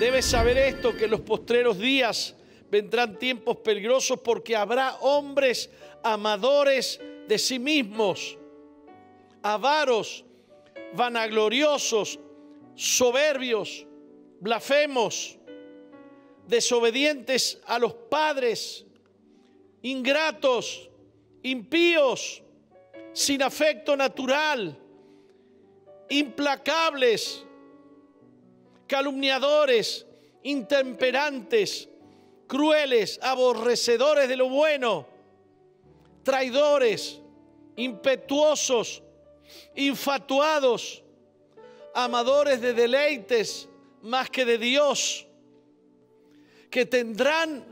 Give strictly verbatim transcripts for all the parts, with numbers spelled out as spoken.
Debes saber esto, que en los postreros días vendrán tiempos peligrosos porque habrá hombres amadores de sí mismos, avaros, vanagloriosos, soberbios, blasfemos, desobedientes a los padres, ingratos, impíos, sin afecto natural, implacables, calumniadores, intemperantes, crueles, aborrecedores de lo bueno, traidores, impetuosos, infatuados, amadores de deleites más que de Dios, que tendrán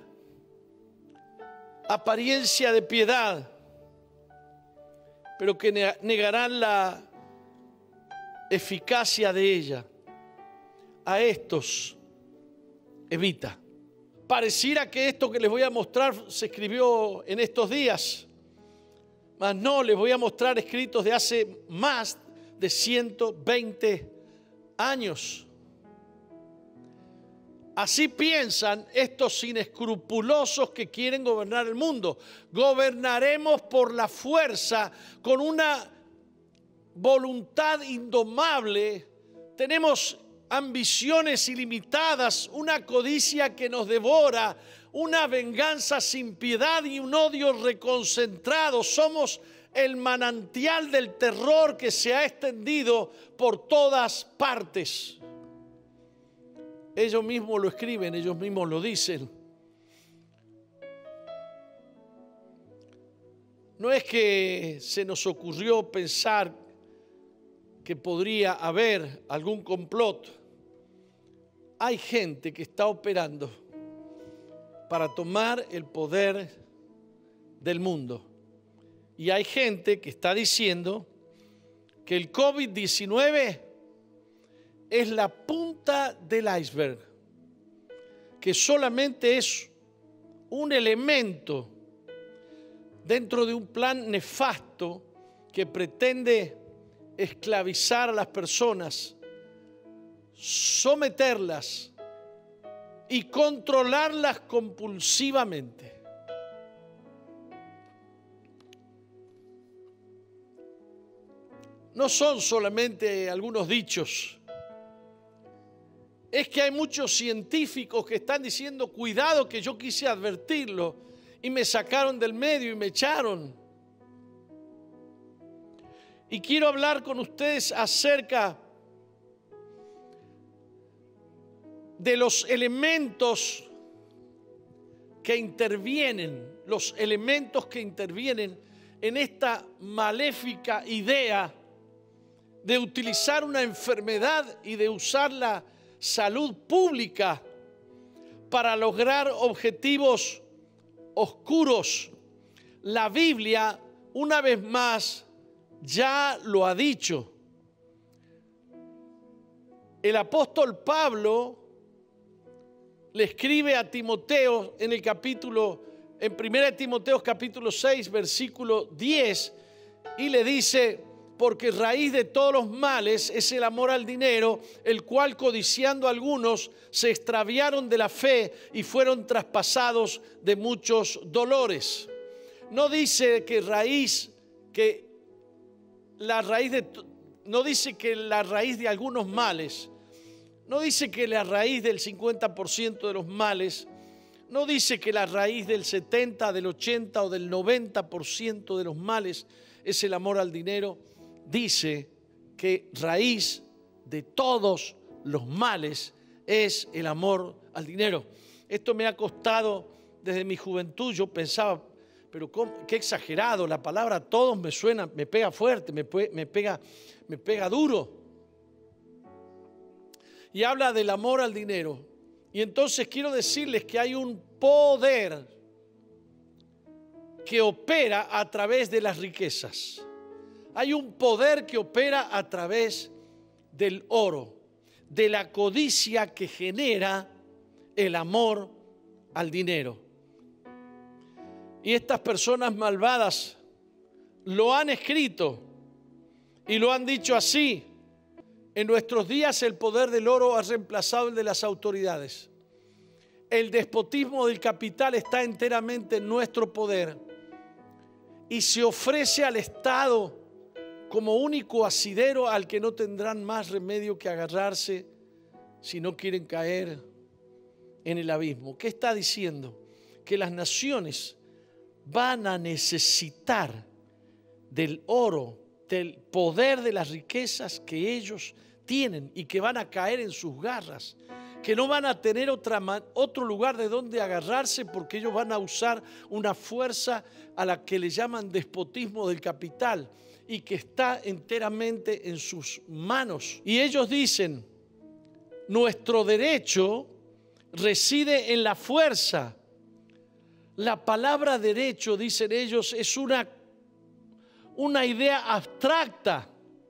apariencia de piedad, pero que negarán la eficacia de ella. A estos evita. Pareciera que esto que les voy a mostrar se escribió en estos días, mas no, les voy a mostrar escritos de hace más de ciento veinte años. Así piensan estos inescrupulosos que quieren gobernar el mundo. Gobernaremos por la fuerza, con una voluntad indomable. Tenemos ambiciones ilimitadas, una codicia que nos devora, una venganza sin piedad y un odio reconcentrado. Somos el manantial del terror que se ha extendido por todas partes. Ellos mismos lo escriben, ellos mismos lo dicen. No es que se nos ocurrió pensar que podría haber algún complot. Hay gente que está operando para tomar el poder del mundo. Y hay gente que está diciendo que el COVID diecinueve es la punta del iceberg, que solamente es un elemento dentro de un plan nefasto que pretende esclavizar a las personas, someterlas y controlarlas compulsivamente. No son solamente algunos dichos. Es que hay muchos científicos que están diciendo, cuidado, que yo quise advertirlo y me sacaron del medio y me echaron. Y quiero hablar con ustedes acerca de los elementos que intervienen, los elementos que intervienen en esta maléfica idea de utilizar una enfermedad y de usar la salud pública para lograr objetivos oscuros. La Biblia, una vez más, ya lo ha dicho. El apóstol Pablo le escribe a Timoteo en el capítulo, en primera de Timoteo capítulo seis, versículo diez, y le dice: porque raíz de todos los males es el amor al dinero, el cual codiciando algunos se extraviaron de la fe y fueron traspasados de muchos dolores. No dice que raíz, que la raíz de, no dice que la raíz de algunos males, no dice que la raíz del cincuenta por ciento de los males, no dice que la raíz del setenta, del ochenta o del noventa por ciento de los males es el amor al dinero. Dice que raíz de todos los males es el amor al dinero. Esto me ha costado desde mi juventud. Yo pensaba, pero ¿cómo? Qué exagerado, la palabra todos me suena, me pega fuerte, me, me, pega, me pega duro. Y habla del amor al dinero. Y entonces quiero decirles que hay un poder que opera a través de las riquezas. Hay un poder que opera a través del oro, de la codicia que genera el amor al dinero. Y estas personas malvadas lo han escrito y lo han dicho así En nuestros días el poder del oro ha reemplazado el de las autoridades. El despotismo del capital está enteramente en nuestro poder y se ofrece al Estado como único asidero al que no tendrán más remedio que agarrarse si no quieren caer en el abismo. ¿Qué está diciendo? Que las naciones van a necesitar del oro, del poder de las riquezas que ellos tienen y que van a caer en sus garras, que no van a tener otra, otro lugar de donde agarrarse porque ellos van a usar una fuerza a la que le llaman despotismo del capital y que está enteramente en sus manos. Y ellos dicen, nuestro derecho reside en la fuerza. La palabra derecho, dicen ellos, es una, una idea abstracta.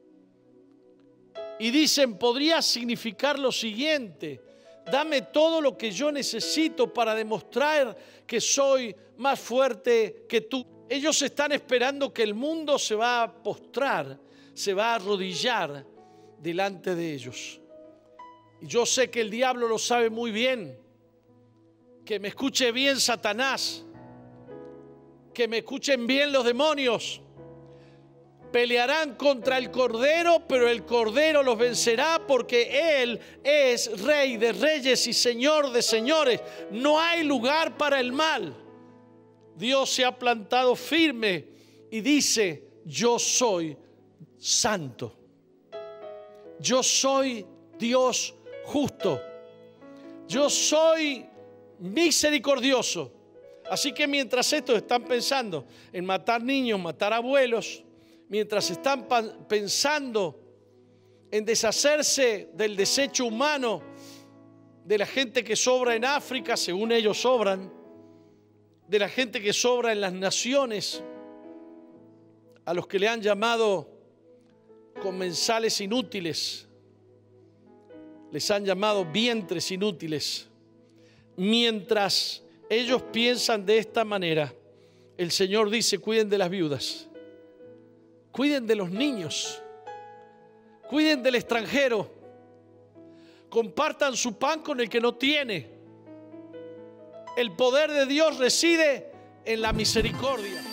Y dicen, podría significar lo siguiente: dame todo lo que yo necesito para demostrar que soy más fuerte que tú. Ellos están esperando que el mundo se va a postrar, se va a arrodillar delante de ellos. Y yo sé que el diablo lo sabe muy bien. Que me escuche bien Satanás, que me escuchen bien los demonios. Pelearán contra el Cordero, pero el Cordero los vencerá porque Él es Rey de reyes y Señor de señores. No hay lugar para el mal. Dios se ha plantado firme y dice, yo soy santo. Yo soy Dios justo. Yo soy misericordioso. Así que mientras estos están pensando en matar niños, matar abuelos, mientras están pensando en deshacerse del desecho humano de la gente que sobra en África, según ellos sobran, de la gente que sobra en las naciones, a los que le han llamado comensales inútiles, les han llamado vientres inútiles. Mientras ellos piensan de esta manera, el Señor dice, cuiden de las viudas, cuiden de los niños, cuiden del extranjero, compartan su pan con el que no tiene. El poder de Dios reside en la misericordia.